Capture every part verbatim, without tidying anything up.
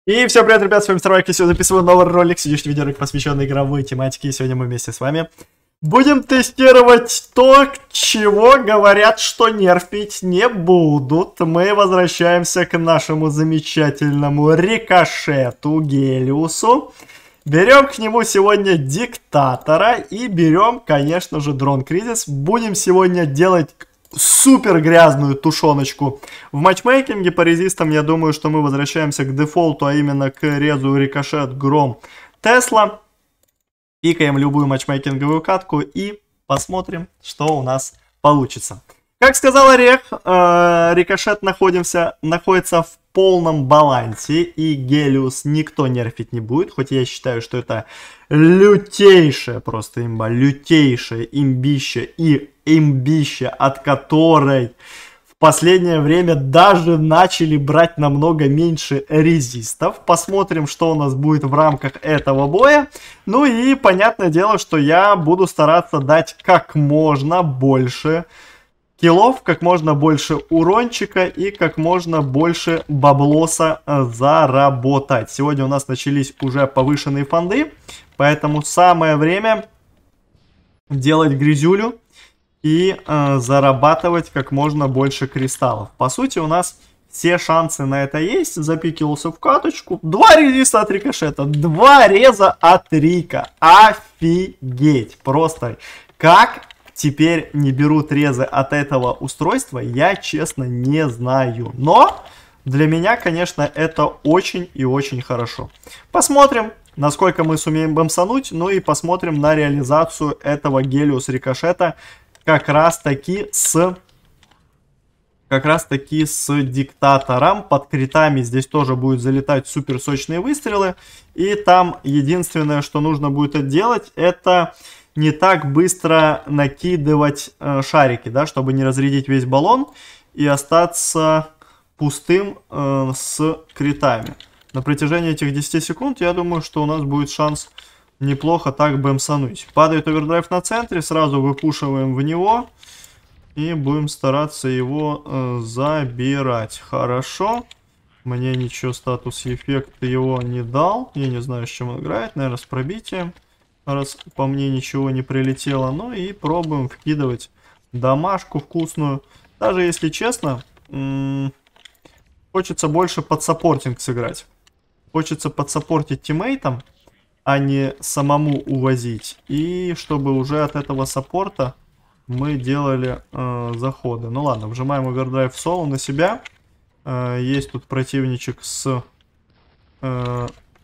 И всем привет, ребят, с вами Мистер Майк, и сегодня записываю новый ролик, сегодняшний видеоролик, посвященный игровой тематике, и сегодня мы вместе с вами будем тестировать то, чего говорят, что нерфить не будут. Мы возвращаемся к нашему замечательному Рикошету Гелиусу. Берем к нему сегодня Диктатора и берем, конечно же, Дрон Кризис. Будем сегодня делать супер грязную тушеночку в матчмейкинге. По резистам, я думаю, что мы возвращаемся к дефолту, а именно к резу Рикошет, Гром, Тесла. Пикаем любую матчмейкинговую катку и посмотрим, что у нас получится. Как сказал Орех, э, Рикошет находимся, находится в полном балансе, и Гелиус никто нерфить не будет, хоть я считаю, что это лютейшая просто имба, лютейшая имбища и имбища, от которой в последнее время даже начали брать намного меньше резистов. Посмотрим, что у нас будет в рамках этого боя. Ну и понятное дело, что я буду стараться дать как можно больше киллов, как можно больше урончика и как можно больше баблоса заработать. Сегодня у нас начались уже повышенные фонды, поэтому самое время делать грязюлю и э, зарабатывать как можно больше кристаллов. По сути, у нас все шансы на это есть. Запикивался в каточку. Два резиста от Рикошета, два реза от Рика. Офигеть! Просто как теперь не берут резы от этого устройства, я честно не знаю. Но для меня, конечно, это очень и очень хорошо. Посмотрим, насколько мы сумеем бомсануть. Ну и посмотрим на реализацию этого Гелиус Рикошета как раз таки с... Как раз таки с Диктатором. Под критами здесь тоже будут залетать супер сочные выстрелы. И там единственное, что нужно будет делать, это не так быстро накидывать э, шарики, да, чтобы не разрядить весь баллон и остаться пустым э, с критами. На протяжении этих десяти секунд, я думаю, что у нас будет шанс неплохо так бэмсануть. Падает овердрайв на центре, сразу выпушиваем в него и будем стараться его э, забирать. Хорошо. Мне ничего, статус-эффект его не дал. Я не знаю, с чем он играет. Наверное, с пробитием. Раз по мне ничего не прилетело. Ну и пробуем вкидывать домашку вкусную. Даже если честно, хочется больше под саппортинг сыграть. Хочется подсаппортить тиммейтам, а не самому увозить. И чтобы уже от этого саппорта мы делали э, заходы. Ну ладно, вжимаем овердрайв соло на себя. Э, есть тут противничек с э,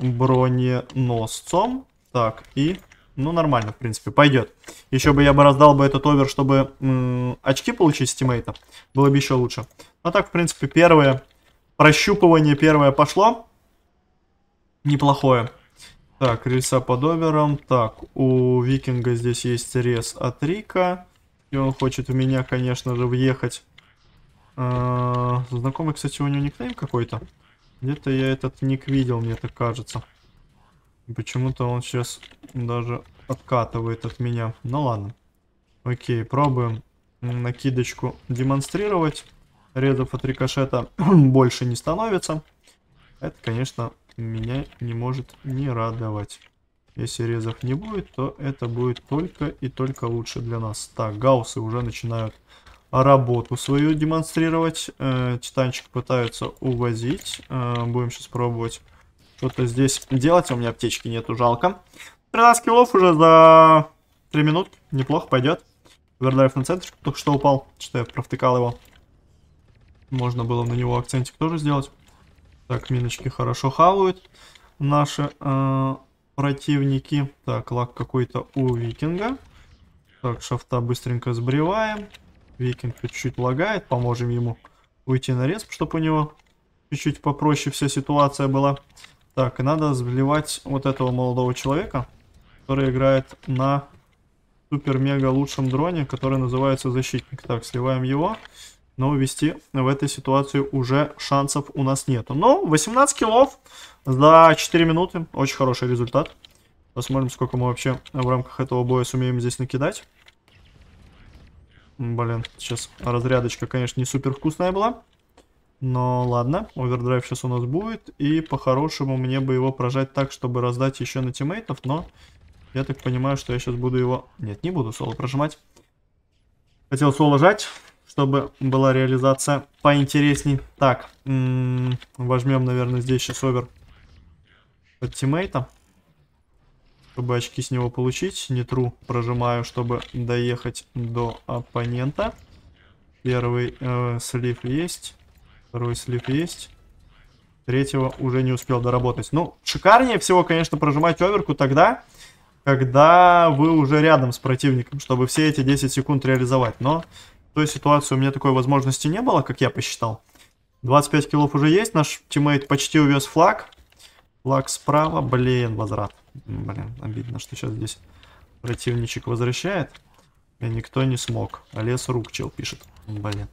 броненосцом. Так, и... Ну, нормально, в принципе, пойдет. Еще бы я бы раздал бы этот овер, чтобы м, очки получить с тиммейта. Было бы еще лучше. Ну, так, в принципе, первое прощупывание первое пошло. Неплохое. Так, рельса под овером. Так, у Викинга здесь есть рез от Рика. И он хочет в меня, конечно же, въехать. А, знакомый, кстати, у него никнейм какой-то. Где-то я этот ник видел, мне так кажется. Почему-то он сейчас даже откатывает от меня. Ну ладно. Окей, пробуем накидочку демонстрировать. Резов от Рикошета больше не становится. Это, конечно, меня не может не радовать. Если резов не будет, то это будет только и только лучше для нас. Так, гауссы уже начинают работу свою демонстрировать. Э, титанчик пытаются увозить. Э, будем сейчас пробовать что-то здесь делать. У меня аптечки нету, жалко. тринадцать киллов уже за три минутки. Неплохо пойдет. Овердрайв на центр только что упал. Что я провтыкал его. Можно было на него акцентик тоже сделать. Так, миночки хорошо хавают наши э, противники. Так, лак какой-то у Викинга. Так, шафта быстренько сбриваем. Викинг чуть-чуть лагает. Поможем ему уйти на респ, чтобы у него чуть-чуть попроще вся ситуация была. Так, и надо сбливать вот этого молодого человека, который играет на супер-мега лучшем дроне, который называется Защитник. Так, сливаем его. Но увести в этой ситуации уже шансов у нас нету. Но восемнадцать киллов за четыре минуты. Очень хороший результат. Посмотрим, сколько мы вообще в рамках этого боя сумеем здесь накидать. Блин, сейчас разрядочка, конечно, не супер вкусная была. Но ладно, овердрайв сейчас у нас будет. И по-хорошему мне бы его прожать так, чтобы раздать еще на тиммейтов. Но я так понимаю, что я сейчас буду его... Нет, не буду соло прожимать. Хотел соло жать, чтобы была реализация поинтересней. Так, возьмем, наверное, здесь сейчас овер от тиммейта. Чтобы очки с него получить. Нитру прожимаю, чтобы доехать до оппонента. Первый э, слив есть. Второй слив есть. Третьего уже не успел доработать. Ну, шикарнее всего, конечно, прожимать оверку тогда, когда вы уже рядом с противником, чтобы все эти десять секунд реализовать. Но в той ситуации у меня такой возможности не было, как я посчитал. двадцать пять киллов уже есть. Наш тиммейт почти увез флаг. Флаг справа. Блин, возврат. Блин, обидно, что сейчас здесь противничек возвращает. И никто не смог. Лес рук чел пишет. Блин.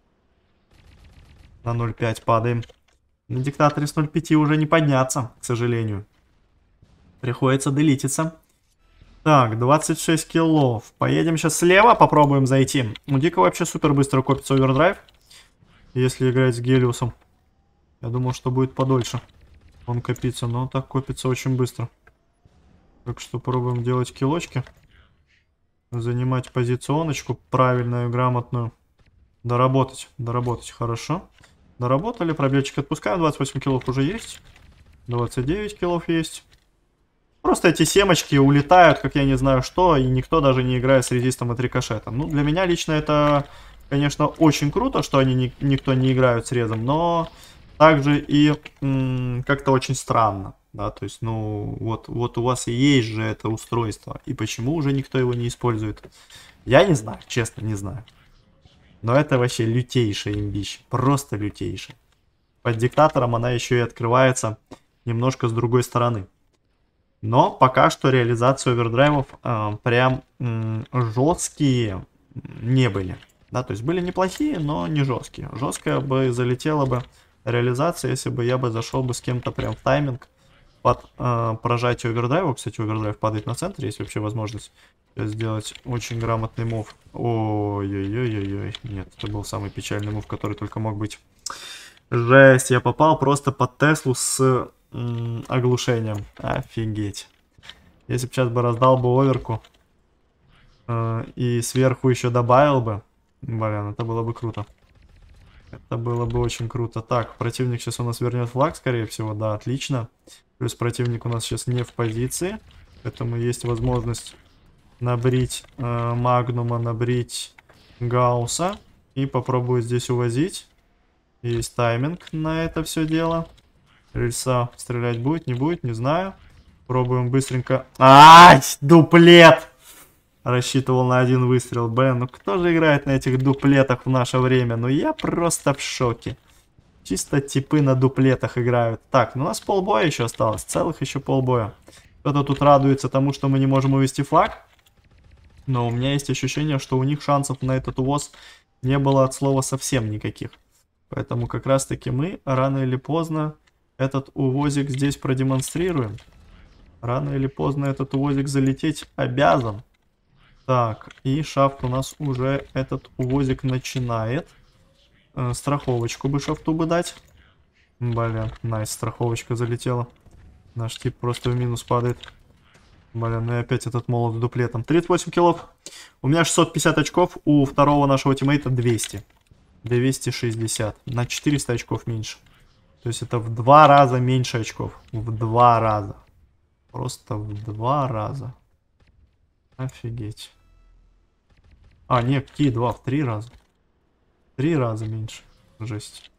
На ноль пять падаем. На диктаторе с ноль пять уже не подняться, к сожалению. Приходится делититься. Так, двадцать шесть киллов. Поедем сейчас слева, попробуем зайти. У Дика вообще супер быстро копится овердрайв. Если играть с Гелиусом. Я думал, что будет подольше он копится, но так копится очень быстро. Так что пробуем делать киллочки. Занимать позиционочку правильную, грамотную. Доработать, доработать, хорошо. Доработали, пробельчик отпускаем, двадцать восемь киллов уже есть. двадцать девять киллов есть. Просто эти семочки улетают, как я не знаю что, и никто даже не играет с резистом от рикошета. Ну, для меня лично это, конечно, очень круто, что они ни, никто не играют с резом, но также и как-то очень странно. Да, то есть, ну, вот, вот у вас и есть же это устройство, и почему уже никто его не использует? Я не знаю, честно, не знаю. Но это вообще лютейшая имбища. Просто лютейшая. Под диктатором она еще и открывается немножко с другой стороны. Но пока что реализации овердрайвов э, прям э, жесткие не были. Да, то есть были неплохие, но не жесткие. Жесткая бы залетела бы реализация, если бы я бы зашел бы с кем-то прям в тайминг под э, прожатие овердрайва. Кстати, овердрайв падает на центре, есть вообще возможность сделать очень грамотный мув. Ой-ой-ой-ой-ой. Нет, это был самый печальный мув, который только мог быть. Жесть, я попал просто под Теслу с м, оглушением. Офигеть. Если бы сейчас бы раздал бы оверку э, и сверху еще добавил бы, блин, это было бы круто. Это было бы очень круто. Так, противник сейчас у нас вернет флаг, скорее всего, да, отлично. Плюс противник у нас сейчас не в позиции, поэтому есть возможность набрить э, Магнума, набрить Гаусса и попробую здесь увозить. Есть тайминг на это все дело. Рельса стрелять будет, не будет, не знаю. Пробуем быстренько. Ай, дуплет! Рассчитывал на один выстрел. Блин, ну кто же играет на этих дуплетах в наше время? Ну я просто в шоке. Чисто типы на дуплетах играют. Так, ну у нас полбоя еще осталось. Целых еще полбоя. Кто-то тут радуется тому, что мы не можем увести флаг. Но у меня есть ощущение, что у них шансов на этот увоз не было от слова совсем никаких. Поэтому как раз таки мы рано или поздно этот увозик здесь продемонстрируем. Рано или поздно этот увозик залететь обязан. Так, и шафт у нас уже этот увозик начинает. Э, страховочку бы шафту бы дать. Блин, найс, страховочка залетела. Наш тип просто в минус падает. Блин, ну и опять этот молот с дуплетом. тридцать восемь киллов. У меня шестьсот пятьдесят очков, у второго нашего тиммейта двести. двести шестьдесят. На четыреста очков меньше. То есть это в два раза меньше очков. В два раза. Просто в два раза. Офигеть. А, нет, какие два? В три раза. Три раза меньше. Жесть.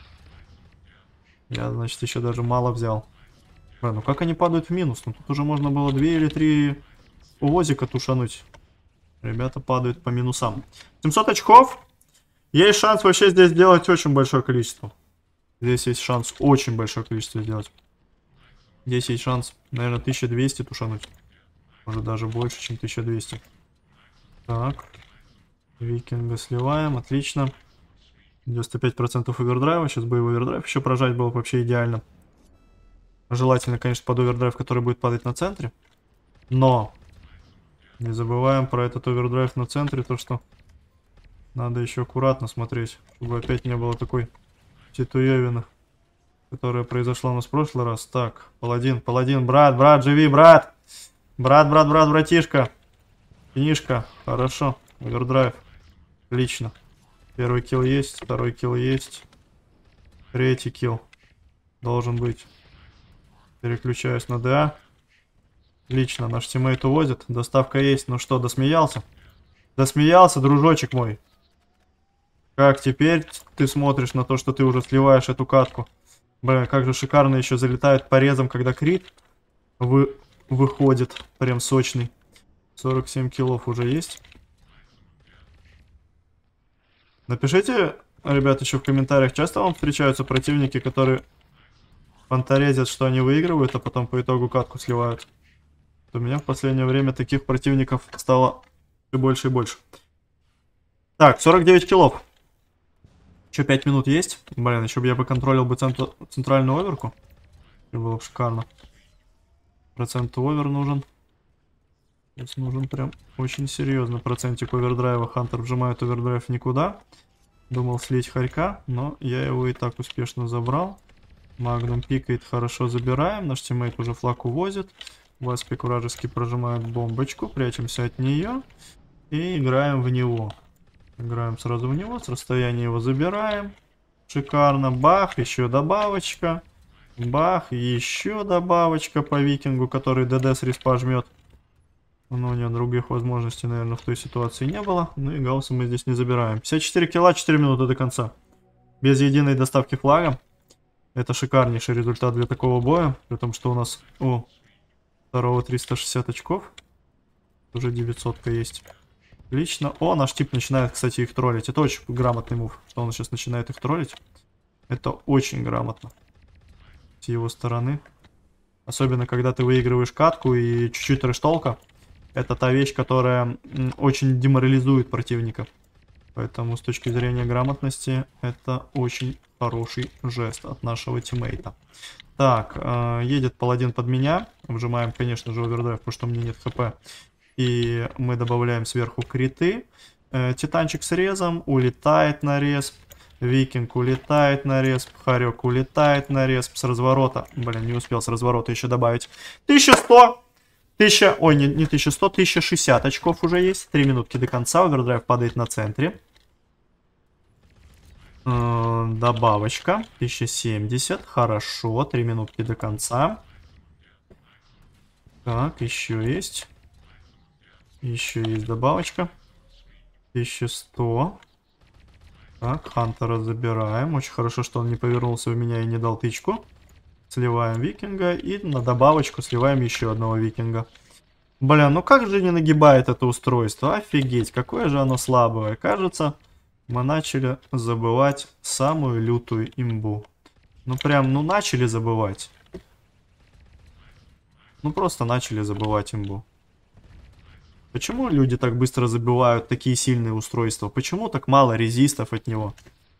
Я, значит, еще даже мало взял. Блин, ну как они падают в минус? Ну тут уже можно было две или три увозика тушануть. Ребята падают по минусам. семьсот очков. Есть шанс вообще здесь сделать очень большое количество. Здесь есть шанс очень большое количество сделать. Здесь есть шанс, наверное, тысяча двести тушануть. Может даже больше, чем тысяча двести. Так. Викинга сливаем, отлично. девяносто пять процентов овердрайва. Сейчас бы его овердрайв еще прожать было вообще идеально. Желательно, конечно, под овердрайв, который будет падать на центре. Но не забываем про этот овердрайв на центре, то что надо еще аккуратно смотреть, чтобы опять не было такой Титуевина, которая произошла у нас в прошлый раз. Так, паладин, паладин, брат, брат, живи, брат. Брат, брат, брат, братишка. Книжка, хорошо. Овердрайв, отлично. Первый килл есть, второй килл есть. Третий килл должен быть. Переключаюсь на ДА. Отлично, наш тиммейт увозит. Доставка есть. Ну что, досмеялся? Досмеялся, дружочек мой. Как теперь ты смотришь на то, что ты уже сливаешь эту катку? Блин, как же шикарно еще залетает порезом, когда крит вы... выходит. Прям сочный. сорок семь киллов уже есть. Напишите, ребят, еще в комментариях, часто вам встречаются противники, которые фанторезят, что они выигрывают, а потом по итогу катку сливают. У меня в последнее время таких противников стало все больше и больше. Так, сорок девять киллов. Еще пять минут есть. Блин, еще бы я бы контролил бы центр... центральную оверку. Это было бы шикарно. Процент овер нужен. Здесь нужен прям очень серьезно процентик овердрайва. Хантер вжимает овердрайв никуда. Думал слить хорька, но я его и так успешно забрал. Магнум пикает, хорошо забираем. Наш тиммейт уже флаг увозит. Васпик вражеский прожимает бомбочку. Прячемся от нее. И играем в него. Играем сразу в него. С расстояния его забираем. Шикарно. Бах, еще добавочка. Бах, еще добавочка по викингу, который ДД с респа жмет. Но у него других возможностей, наверное, в той ситуации не было. Ну и гаусса мы здесь не забираем. пятьдесят четыре килла, четыре минуты до конца. Без единой доставки флага. Это шикарнейший результат для такого боя. При том, что у нас у второго триста шестьдесят очков. Уже девятьсотка есть. Лично. О, наш тип начинает, кстати, их троллить. Это очень грамотный мув, что он сейчас начинает их троллить. Это очень грамотно. С его стороны. Особенно, когда ты выигрываешь катку и чуть-чуть трэш-толка. Это та вещь, которая очень деморализует противника. Поэтому с точки зрения грамотности это очень хороший жест от нашего тиммейта. Так, э, едет паладин под меня. Вжимаем, конечно же, овердрайв, потому что у меня нет хп. И мы добавляем сверху криты. Э, титанчик с резом улетает на респ. Викинг улетает на респ. Харек улетает на респ с разворота. Блин, не успел с разворота еще добавить. тысяча сто! тысяча, ой, не, не тысяча сто, тысяча шестьдесят очков уже есть. три минутки до конца. Овердрайв падает на центре. Э, добавочка. тысяча семьдесят. Хорошо. три минутки до конца. Так, еще есть. Еще есть добавочка. тысяча сто. Так, Хантера забираем. Очень хорошо, что он не повернулся в меня и не дал тычку. Сливаем викинга и на добавочку сливаем еще одного викинга. Бля, ну как же не нагибает это устройство? Офигеть, какое же оно слабое. Кажется, мы начали забывать самую лютую имбу. Ну прям, ну начали забывать. Ну просто начали забывать имбу. Почему люди так быстро забивают такие сильные устройства? Почему так мало резистов от него?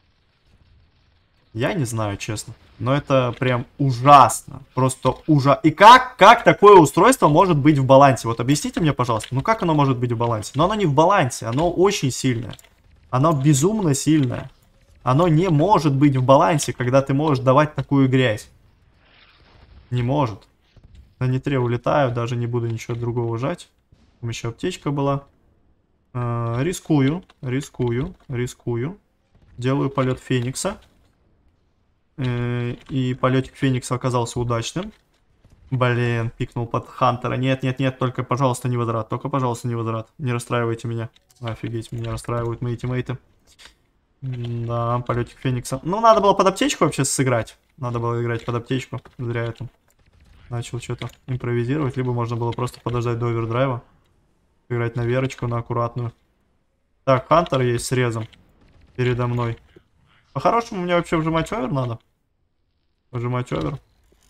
Я не знаю, честно. Но это прям ужасно. Просто ужасно. И как, как такое устройство может быть в балансе? Вот объясните мне, пожалуйста. Ну как оно может быть в балансе? Но оно не в балансе. Оно очень сильное. Оно безумно сильное. Оно не может быть в балансе, когда ты можешь давать такую грязь. Не может. На нитре улетаю. Даже не буду ничего другого жать. Там еще аптечка была. Э, рискую. Рискую. Рискую. Делаю полет Феникса. И полетик Феникса оказался удачным. Блин, пикнул под Хантера. Нет, нет, нет, только, пожалуйста, не возврат. Только, пожалуйста, не возврат. Не расстраивайте меня. Офигеть, меня расстраивают мои тиммейты. Да, полетик Феникса. Ну, надо было под аптечку вообще сыграть. Надо было играть под аптечку. Зря это. Начал что-то импровизировать. Либо можно было просто подождать до овердрайва. Играть на верочку, на аккуратную. Так, Хантер есть с резом. Передо мной. По-хорошему мне вообще вжимать овер надо. Вжимать овер.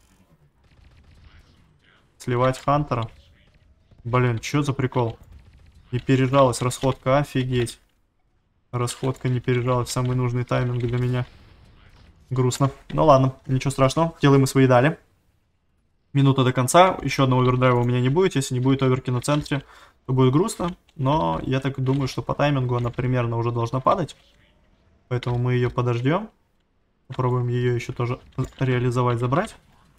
Сливать Хантера. Блин, что за прикол? Не пережалась расходка, офигеть. Расходка не пережалась в самый нужный тайминг для меня. Грустно. Ну ладно, ничего страшного. Делаем мы свои дали. Минута до конца. Еще одного овердрайва у меня не будет. Если не будет оверки на центре, то будет грустно. Но я так думаю, что по таймингу она примерно уже должна падать. Поэтому мы ее подождем. Попробуем ее еще тоже реализовать, забрать.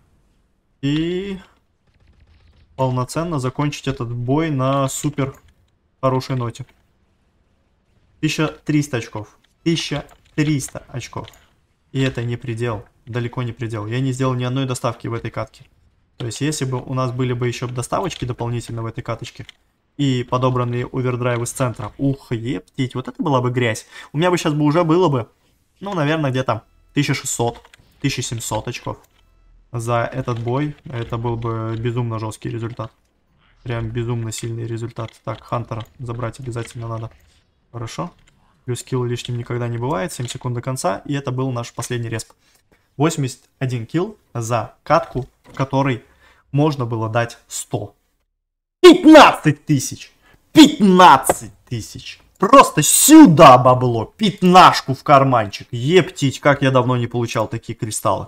И полноценно закончить этот бой на супер хорошей ноте. тысяча триста очков. тысяча триста очков. И это не предел. Далеко не предел. Я не сделал ни одной доставки в этой катке. То есть, если бы у нас были бы еще доставочки дополнительно в этой каточке и подобранные овердрайвы с центра, ух, ептить, вот это была бы грязь. У меня бы сейчас бы уже было бы, ну, наверное, где-то тысяча шестьсот — тысяча семьсот очков за этот бой. Это был бы безумно жесткий результат. Прям безумно сильный результат. Так, Хантера забрать обязательно надо. Хорошо. Плюс килл лишним никогда не бывает. семь секунд до конца. И это был наш последний респ. восемьдесят один килл за катку, в которой можно было дать сто. пятнадцать тысяч! пятнадцать тысяч! Просто сюда бабло! Пятнашку в карманчик! Ептить, как я давно не получал такие кристаллы.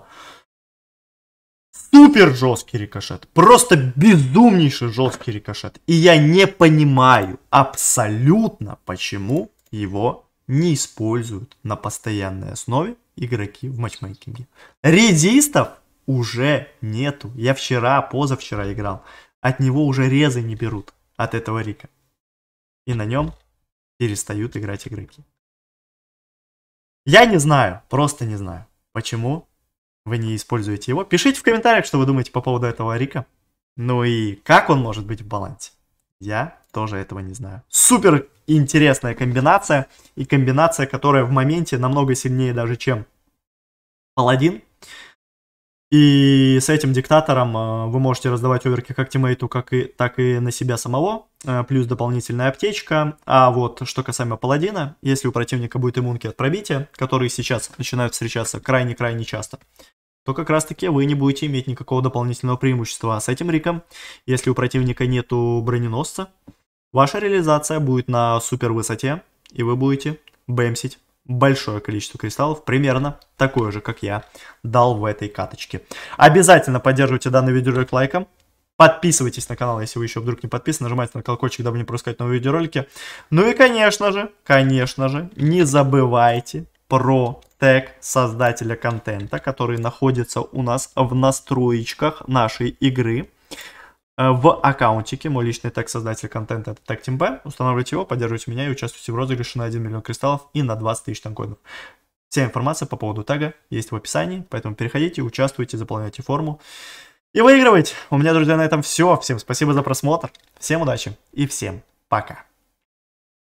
Супер жесткий рикошет. Просто безумнейший жесткий рикошет. И я не понимаю абсолютно, почему его не используют на постоянной основе игроки в матчмейкинге. Редистов уже нету. Я вчера, позавчера играл. От него уже резы не берут. От этого рика. И на нем перестают играть игроки. Я не знаю, просто не знаю, почему вы не используете его. Пишите в комментариях, что вы думаете по поводу этого рика. Ну и как он может быть в балансе. Я тоже этого не знаю. Супер интересная комбинация. И комбинация, которая в моменте намного сильнее даже, чем паладин. И с этим диктатором э, вы можете раздавать оверки как тиммейту, как и, так и на себя самого. Э, плюс дополнительная аптечка. А вот что касаемо паладина, если у противника будет иммунки от пробития, которые сейчас начинают встречаться крайне-крайне часто, то как раз таки вы не будете иметь никакого дополнительного преимущества. А с этим риком, если у противника нету броненосца, ваша реализация будет на супер высоте, и вы будете бэмсить большое количество кристаллов, примерно такое же, как я дал в этой каточке. Обязательно поддерживайте данный видеоролик лайком. Подписывайтесь на канал, если вы еще вдруг не подписаны. Нажимайте на колокольчик, дабы не пропускать новые видеоролики. Ну и, конечно же, конечно же, не забывайте про тег создателя контента, который находится у нас в настроечках нашей игры. В аккаунтике, мой личный тег создателя контента, это тег TeamB. Устанавливайте его, поддерживайте меня и участвуйте в розыгрыше на один миллион кристаллов и на двадцать тысяч танкоинов. Вся информация по поводу тега есть в описании, поэтому переходите, участвуйте, заполняйте форму и выигрывайте. У меня, друзья, на этом все. Всем спасибо за просмотр, всем удачи и всем пока.